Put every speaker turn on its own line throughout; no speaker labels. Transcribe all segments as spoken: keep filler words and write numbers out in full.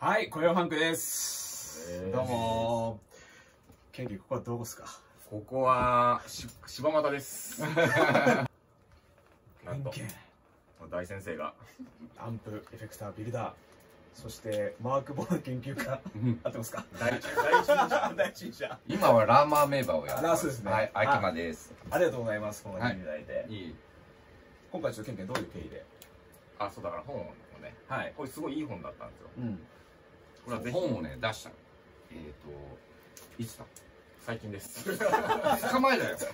はい、雇用ファンクです。えー、どうもー。ケンキ、ここはどこですか？
ここはし柴又です。なんと大先生が
アンプ、エフェクター、ビルダー、そしてマークボール研究家、合ってますか？
第一人者、
第一人者。
今はラーマーメーバーをやってます。
そうですね。
はい、秋間です。
ありがとうございます。この日いただいて。
いい。
今回ちょっとケンケンどういう経緯で？
あ、そうだから本をね。はい。これすごいいい本だったんですよ。うん。
これは本をね出したの。えっといつだ？
最近です。
ふつかまえだよ。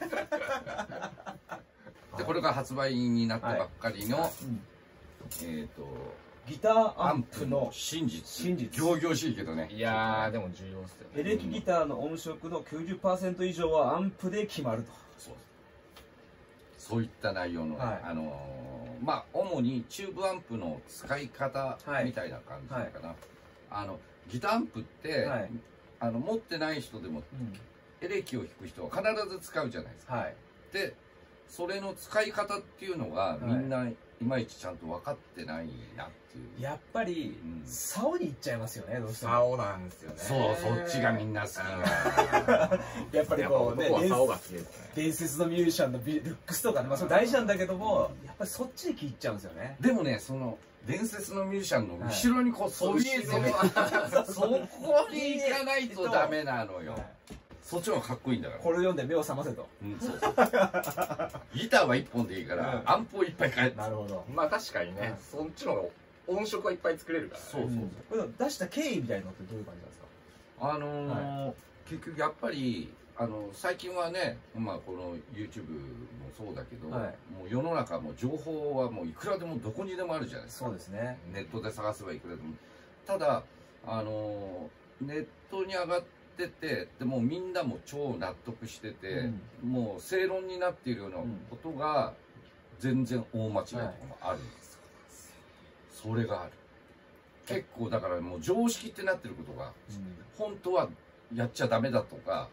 でこれが発売になったばっかりのえっと
ギターアンプの
真実。
真実。
仰々しいけどね。
いやーでも重要っすよね。
エレキギターの音色の きゅうじゅっパーセント 以上はアンプで決まると。
そう。そういった内容のあのまあ主にチューブアンプの使い方みたいな感じかな。あのギターアンプってあの持ってない人でもエレキを弾く人は必ず使うじゃないですか。でそれの使い方っていうのがみんないまいちちゃんと分かってないなっていう。
やっぱり竿に行っちゃいますよね、どうしても。
竿なんですよね。
そう、そっちがみんな好き
な。やっぱりこうね、伝説のミュージシャンのルックスとかね、まあそれ大事なんだけども、やっぱりそっちに気いっちゃうんですよね。
でもね、その伝説のミュージシャンの後ろにこうそびえてる、そこに行かないとダメなのよ。そっちの方がかっこいいんだから。
これ読んで目を覚ませと。
うん、そう。ギターはいっぽんでいいから、アンプをいっぱい変えて。
なるほど。
まあ確かにね、そっちの方が音色はいっぱい作れるから。
そうそう
そう。出した経緯みたいなのってどういう感じなんですか？
あの結局やっぱりあの最近はね、まあこの YouTube もそうだけど、もう世の中も情報はもういくらでもどこにでもあるじゃないですか。
そうですね。
ネットで探せばいくらでも。ただあのネットに上がってててでもみんなも超納得してて、うん、もう正論になっているようなことが全然大間違いとかもあるんですよ、はい、それがある結構だからもう常識ってなってることが、うん、本当はやっちゃダメだとか、はい、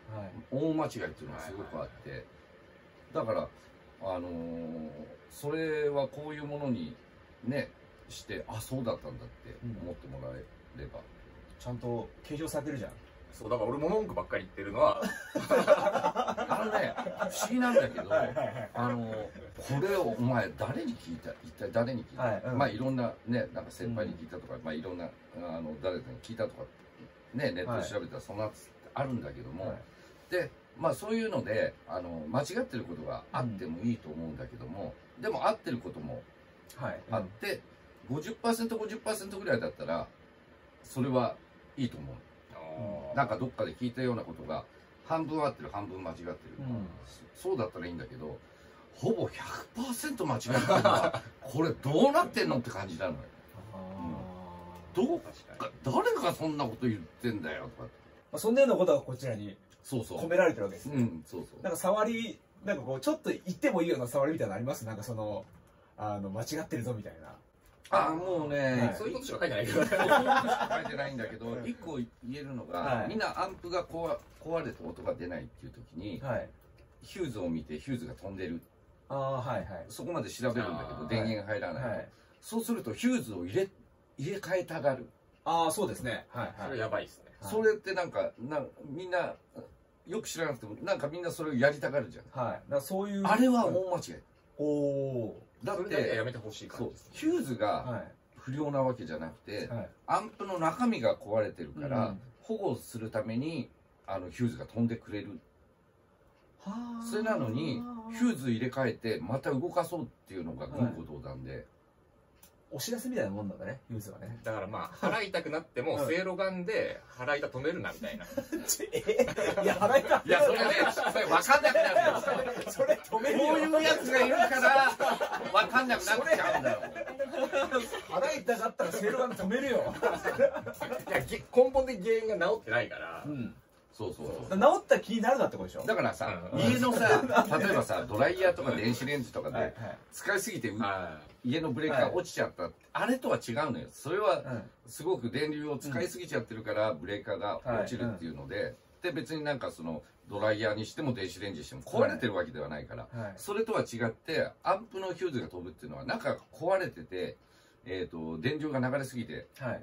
大間違いっていうのがすごくあって、だからあのー、それはこういうものにねしてあそうだったんだって思ってもらえれば、うん、
ちゃんと計上されてるじゃん。そう
だから俺も文句ばっかり言ってるのは
あのね不思議なんだけどあのこれをお前誰に聞いた一体誰に聞いた、はいうん、まあいろんなねなんか先輩に聞いたとか、うん、まあいろんなあの誰かに聞いたとかねネットで調べたらそんなあるんだけども、はい、でまあそういうのであの間違ってることがあってもいいと思うんだけども、うん、でも合ってることもあって、うん、ごじゅっパーセントごじゅっパーセント ぐらいだったらそれはいいと思う。なんかどっかで聞いたようなことが半分合ってる半分間違ってる、うん、そうだったらいいんだけどほぼ ひゃくパーセント 間違ってるのはこれどうなってんのって感じなのよ。うん、どうか誰がそんなこと言ってんだよとか、
まあ、そんなようなことがこちらに込められてるわけですね。うん、そうそう。なんか触りなんかこうちょっと言ってもいいような触りみたいなのあります？なんかそのあの間違ってるぞみたいな。
ああもうね、
そういうことしか書いてないけど、書い
てないんだけど、一個言えるのが、みんなアンプが壊れて音が出ないっていう時に、ヒューズを見てヒューズが飛んでる。ああはいはい。そこまで調べるんだけど電源入らない。そうするとヒューズを入れ入れ替えたがる。
ああそうですね。はいはい。
それやばいですね。
それってなんかなみんなよく知らなくてもなんかみんなそれをやりたがるじゃん。はい。だからそういうあれは大間違い。おお。だって
やめてほしい感じです。
ヒューズが不良なわけじゃなくて、アンプの中身が壊れてるから、保護するためにあのヒューズが飛んでくれる。それなのにヒューズ入れ替えてまた動かそうっていうのが言語道断で。
お知らせみたいなもんなんだね、ヒューズはね。
だからまあ払いたくなってもせいろがんで払いた止めるなみたいな。
いや払いた
いやそれねそれ分かんなくなるよ。
それ止めるよ。
こういうやつがいるから分かんなくなっちゃうんだよ。
払いたかったらせいろがん止めるよ。
いや根本的原因が治ってないから。
そうそうそう。
治った気になるなってことでしょ。
だからさ、家のさ、例えばさ、ドライヤーとか電子レンジとかで使いすぎて家のブレーカー落ちちゃった。あれとは違うのよ。それはすごく電流を使いすぎちゃってるからブレーカーが落ちるっていうので、で別になんかそのドライヤーにしても電子レンジにしても壊れてるわけではないから、それとは違ってアンプのヒューズが飛ぶっていうのは中が壊れてて、えっと電流が流れすぎて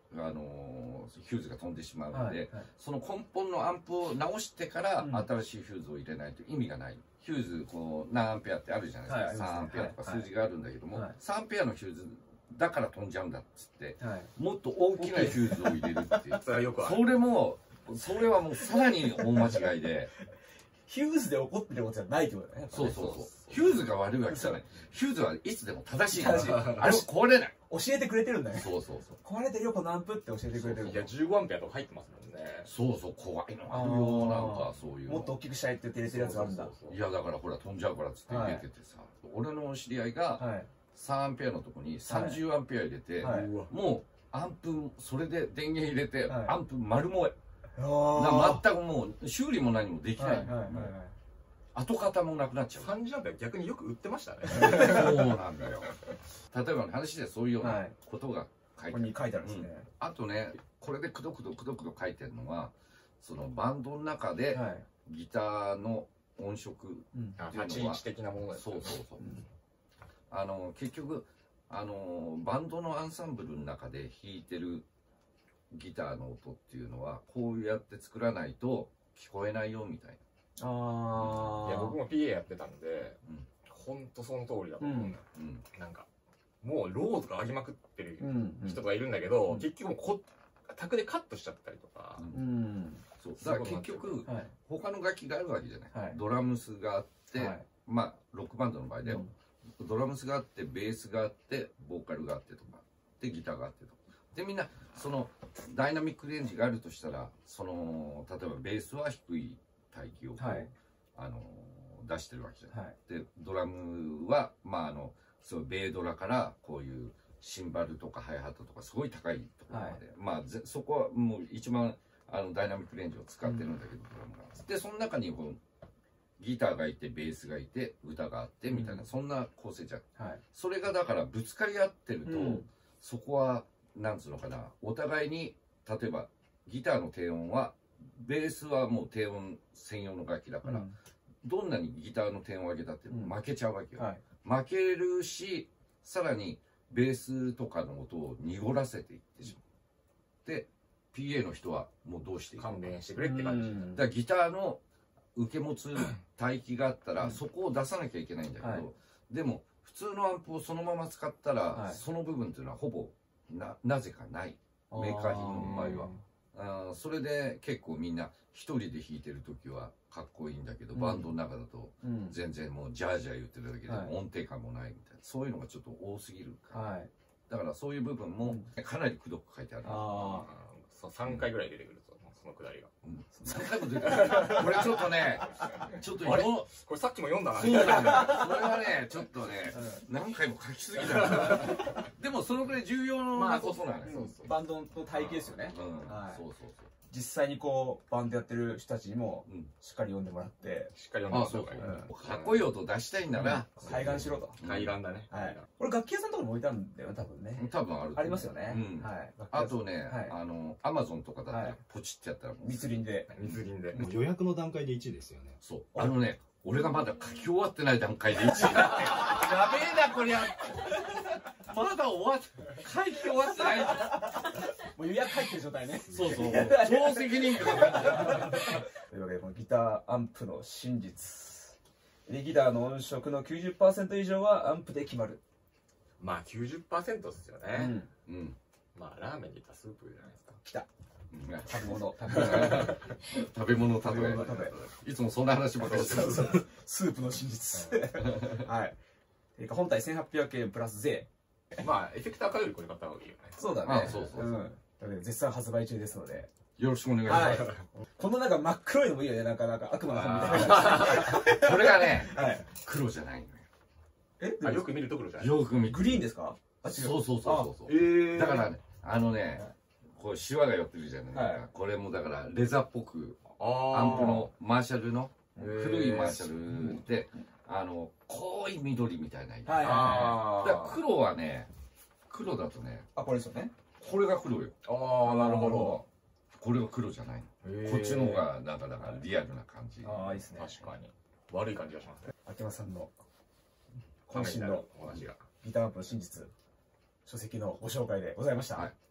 あのヒューズが飛んでしまうので、その根本のアンプを直してから新しいフューズを入れないと意味がない。ヒューズこう何アンペアってあるじゃないですか、さんアンペアとか数字があるんだけども、さんアンペアのヒューズだから飛んじゃうんだっつって、もっと大きなヒューズを入れるっていうそれもそれはもうさらに大間違いで。
ヒューズで起こってることじゃないってことだね。
そうそうそう。ヒューズが悪いわけじゃない。ヒューズはいつでも正しい。正しい。あれ壊れない。
教えてくれてるんだね。
そうそうそう。
壊れてるよこのアンプって教えてくれてる。
いやじゅうごアンペアとか入ってますもんね。
そうそう怖いのあるよなんかそういう。
もっと大きくしたいって言って入れてるやつあるんだ。
いやだからほら飛んじゃうからっつって入れててさ、俺の知り合いがさんアンペアのとこにさんじゅうアンペア入れて、もうアンプそれで電源入れてアンプ丸燃え。全くもう修理も何もできない。跡形もなくなっちゃう。
さんじゅうアンペア逆によく売ってましたね。
そうなんだよ。例えばの話でそういうようなことが書いてある。
ここに書いてあるんですね。
あとね、これでくどくどくどくど書いてるのは、そのバンドの中でギターの音色っていうのは、
立ち位置的なものです。
そうそうそう。あの結局あのバンドのアンサンブルの中で弾いてるギターの音っていうのはこうやって作らないと聞こえないよみたいな。
ああ。いや僕も ピーエー やってたんで、本当その通りだと思う。なんかもうローとか上げまくってる人がいるんだけど、結局こ卓でカットしちゃったりとか。
そうだから結局他の楽器があるわけじゃない。ドラムスがあって、まあロックバンドの場合だよ。ドラムスがあってベースがあってボーカルがあってとかでギターがあってとかでみんなそのダイナミックレンジがあるとしたらその例えばベースは低い帯域をこう、はい、あの出してるわけじゃない、はい、でドラムはまああのそうベードラからこういうシンバルとかハイハットとかすごい高いところまで、はい、まあぜそこはもう一番あのダイナミックレンジを使ってるんだけど、うん、ドラムがでその中にこうギターがいてベースがいて歌があってみたいな、うん、そんな構成じゃん、はい、それがだからぶつかり合ってると、うん、そこはなんつうのかなお互いに例えばギターの低音はベースはもう低音専用の楽器だから、うん、どんなにギターの低音を上げたって負けちゃうわけよ、うんはい、負けるしさらにベースとかの音を濁らせていってしまうで ピーエー の人はもうどうしていいか
勘弁してくれって感じ、うん、
だからギターの受け持つ帯域があったら、うん、そこを出さなきゃいけないんだけど、はい、でも普通のアンプをそのまま使ったら、はい、その部分っていうのはほぼ な, なぜかないメーカー品の場合はあそれで結構みんな一人で弾いてる時はかっこいいんだけど、うん、バンドの中だと全然もうジャージャー言ってるだけで音程感もないみたいな、はい、そういうのがちょっと多すぎるから、はい、だからそういう部分もかなりくどく書いてある、うん、あ
そうさんかいぐらい出てくるとそのくだりが、
うん、さんかいも出てくるこれちょっとねちょっと
あれこれさっきも読んだな
そうなんだよこれはねちょっとね、うん、何回も書きすぎだでもそのくらい重要なことなのよ
バンドの体系ですよね、うんはい、そうそうそう実際にこうバンドやってる人たちにもしっかり読んでもらって
しっかり読んでもらった方がい
いかっこいい音出したいんだな
開眼しろと
開眼だね
これ楽器屋さんとかに置いたんだよね多分ね
多分ある
ありますよね
あとねあのアマゾンとかだったらポチってやったら
密林で
密林で
予約の段階でいちいですよね
そうあのね俺がまだ書き終わってない段階でいちいだってやべえなこりゃまだ終わって書き終わってない
もう予約入ってる状態ね
そうそう超責任感というわ
けでこのギターアンプの真実リギターの音色の きゅうじゅっパーセント 以上はアンプで決まる
まあ きゅうじゅっパーセント ですよね
うん、うん、
まあラーメンで言ったらスープじゃないですか
きた食べ物
食べ物食べ物いつもそんな話ばっかりしてる
スープの真実はい本体せんはっぴゃくえんプラス税
まあエフェクター買うよりこれ買った方がいいよね
そうだねそうそうそう絶賛発売中ですので
よろしくお願いします
このなんか真っ黒いのもいいよねなかなか悪魔の本みたいな
これがね黒じゃないのよ
えよく見ると黒じゃない
よく見る
グリーンですか
そうそうそうそうだからねあのねこうシワが寄ってるじゃないですか、はい、これもだからレザーっぽくアンプのマーシャルの古いマーシャルであの濃い緑みたいな色だから黒はね黒だとね
あこれですよね
これが黒よ
ああなるほど
これは黒じゃないのこっちの方がなんかだからリアルな感じ
ああいいですね
確かに悪い感じがしますね
秋山さんの渾身のギターアンプの真実書籍のご紹介でございました。はい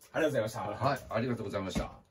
ありがとうございました。
はい、ありがとうございました。